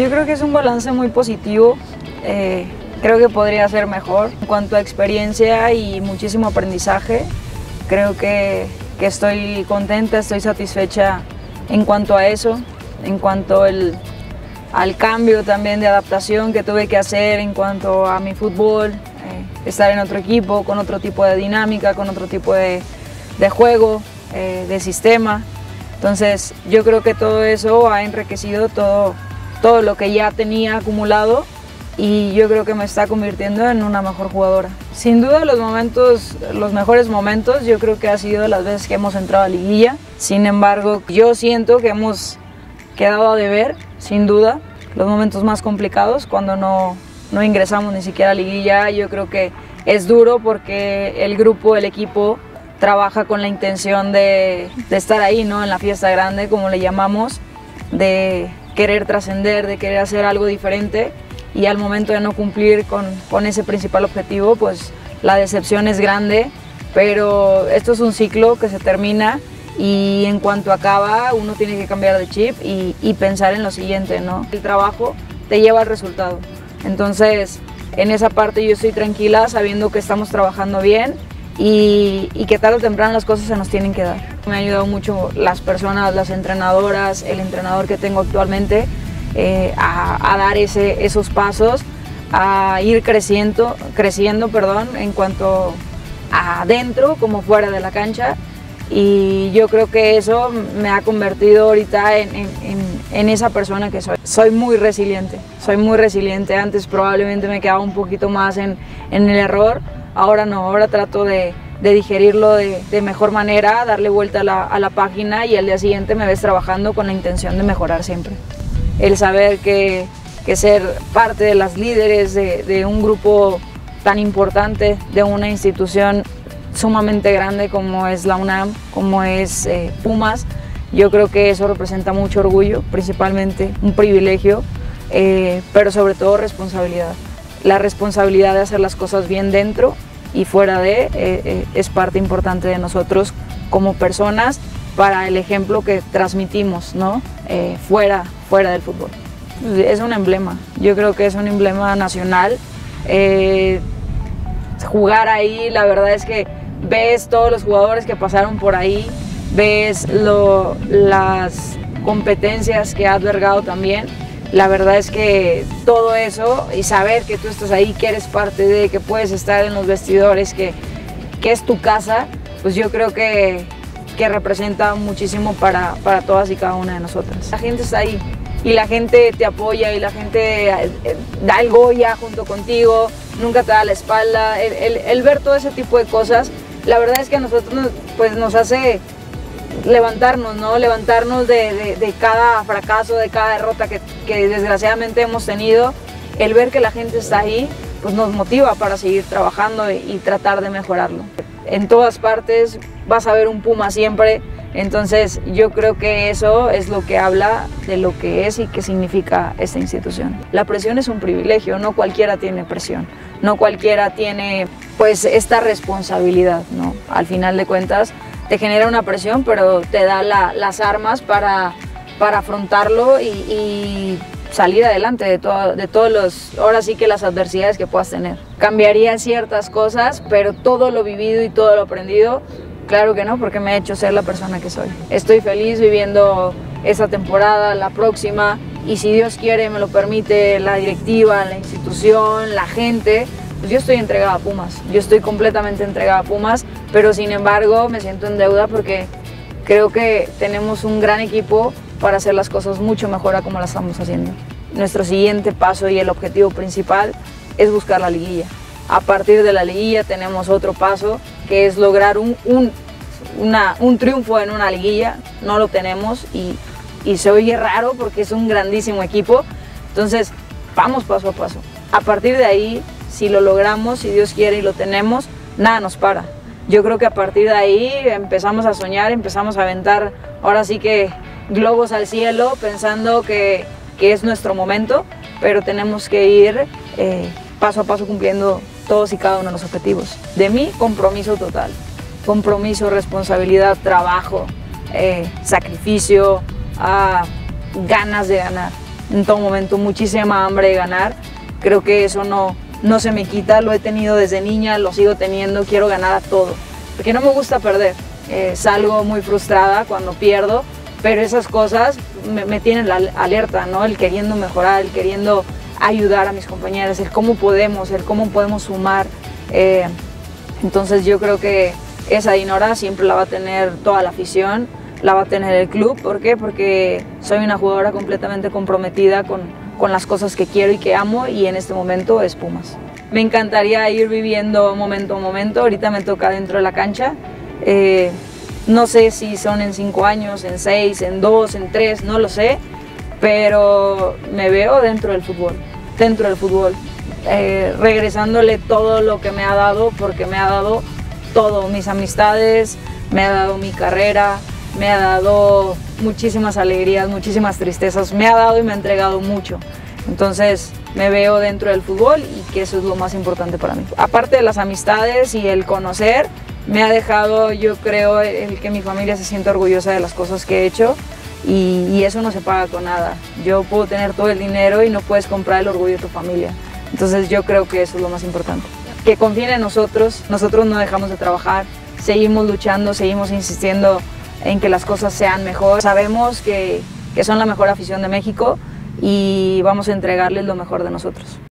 Yo creo que es un balance muy positivo. Creo que podría ser mejor. En cuanto a experiencia y muchísimo aprendizaje, creo que estoy contenta, estoy satisfecha en cuanto a eso, en cuanto al cambio también de adaptación que tuve que hacer en cuanto a mi fútbol, estar en otro equipo, con otro tipo de dinámica, con otro tipo de juego, de sistema. Entonces yo creo que todo eso ha enriquecido todo lo que ya tenía acumulado y yo creo que me está convirtiendo en una mejor jugadora. Sin duda los mejores momentos yo creo que ha sido las veces que hemos entrado a liguilla. Sin embargo, yo siento que hemos quedado a deber, sin duda, los momentos más complicados cuando no ingresamos ni siquiera a liguilla. Yo creo que es duro porque el grupo, el equipo trabaja con la intención de estar ahí, ¿no? En la fiesta grande, como le llamamos, de querer trascender, de querer hacer algo diferente, y al momento de no cumplir con ese principal objetivo, pues la decepción es grande, pero esto es un ciclo que se termina y en cuanto acaba uno tiene que cambiar de chip y pensar en lo siguiente, ¿no? El trabajo te lleva al resultado, entonces en esa parte yo estoy tranquila sabiendo que estamos trabajando bien y que tarde o temprano las cosas se nos tienen que dar. Me ha ayudado mucho las personas, las entrenadoras, el entrenador que tengo actualmente a dar esos pasos, a ir creciendo, en cuanto a adentro como fuera de la cancha, y yo creo que eso me ha convertido ahorita en esa persona que soy. Soy muy resiliente, antes probablemente me quedaba un poquito más en el error, ahora no, ahora trato de digerirlo de mejor manera, darle vuelta a la página y al día siguiente me ves trabajando con la intención de mejorar siempre. El saber que ser parte de las líderes de un grupo tan importante, de una institución sumamente grande como es la UNAM, como es Pumas, yo creo que eso representa mucho orgullo, principalmente un privilegio, pero sobre todo responsabilidad. La responsabilidad de hacer las cosas bien dentro y fuera es parte importante de nosotros como personas para el ejemplo que transmitimos, ¿no? fuera del fútbol. Es un emblema, yo creo que es un emblema nacional. Jugar ahí, la verdad es que ves todos los jugadores que pasaron por ahí, ves las competencias que ha albergado también. La verdad es que todo eso y saber que tú estás ahí, que eres parte de, que puedes estar en los vestidores, que es tu casa, pues yo creo que representa muchísimo para todas y cada una de nosotras. La gente está ahí y la gente te apoya y la gente da el Goya junto contigo, nunca te da la espalda. El ver todo ese tipo de cosas, la verdad es que a nosotros nos hace levantarnos, ¿no? Levantarnos de cada fracaso, de cada derrota que desgraciadamente hemos tenido. El ver que la gente está ahí, pues nos motiva para seguir trabajando y tratar de mejorarlo. En todas partes vas a ver un Puma siempre, entonces yo creo que eso es lo que habla de lo que es y qué significa esta institución. La presión es un privilegio, no cualquiera tiene presión, no cualquiera tiene pues esta responsabilidad, ¿no? Al final de cuentas te genera una presión, pero te da las armas para afrontarlo y salir adelante de todos ahora sí que las adversidades que puedas tener. Cambiaría ciertas cosas, pero todo lo vivido y todo lo aprendido, claro que no, porque me ha hecho ser la persona que soy. Estoy feliz viviendo esta temporada, la próxima, y si Dios quiere, me lo permite, la directiva, la institución, la gente, pues yo estoy entregada a Pumas, yo estoy completamente entregada a Pumas, pero sin embargo me siento en deuda porque creo que tenemos un gran equipo para hacer las cosas mucho mejor a como las estamos haciendo. Nuestro siguiente paso y el objetivo principal es buscar la liguilla. A partir de la liguilla tenemos otro paso que es lograr un triunfo en una liguilla. No lo tenemos y se oye raro porque es un grandísimo equipo. Entonces vamos paso a paso. A partir de ahí, si lo logramos, si Dios quiere y lo tenemos, nada nos para. Yo creo que a partir de ahí empezamos a soñar, empezamos a aventar ahora sí que globos al cielo pensando que es nuestro momento, pero tenemos que ir paso a paso cumpliendo todos y cada uno de los objetivos. De mí, compromiso total, compromiso, responsabilidad, trabajo, sacrificio, ganas de ganar. en todo momento muchísima hambre de ganar. Creo que eso no se me quita, lo he tenido desde niña, lo sigo teniendo, quiero ganar a todo, porque no me gusta perder. Salgo muy frustrada cuando pierdo, pero esas cosas me tienen la alerta, ¿no? El queriendo mejorar, el queriendo ayudar a mis compañeras, el cómo podemos sumar. Entonces yo creo que esa Dinora siempre la va a tener toda la afición, la va a tener el club. ¿Por qué? Porque soy una jugadora completamente comprometida con las cosas que quiero y que amo, y en este momento es Pumas. Me encantaría ir viviendo momento a momento, ahorita me toca dentro de la cancha. No sé si son en 5 años, en 6, en 2, en 3, no lo sé, pero me veo dentro del fútbol, regresándole todo lo que me ha dado, porque me ha dado todo, mis amistades, me ha dado mi carrera, me ha dado muchísimas alegrías, muchísimas tristezas, me ha dado y me ha entregado mucho. Entonces me veo dentro del fútbol, y que eso es lo más importante para mí. Aparte de las amistades y el conocer, me ha dejado, yo creo, el que mi familia se sienta orgullosa de las cosas que he hecho, y eso no se paga con nada. Yo puedo tener todo el dinero y no puedes comprar el orgullo de tu familia. Entonces yo creo que eso es lo más importante. Que confíen en nosotros no dejamos de trabajar, seguimos luchando, seguimos insistiendo en que las cosas sean mejor. Sabemos que son la mejor afición de México y vamos a entregarles lo mejor de nosotros.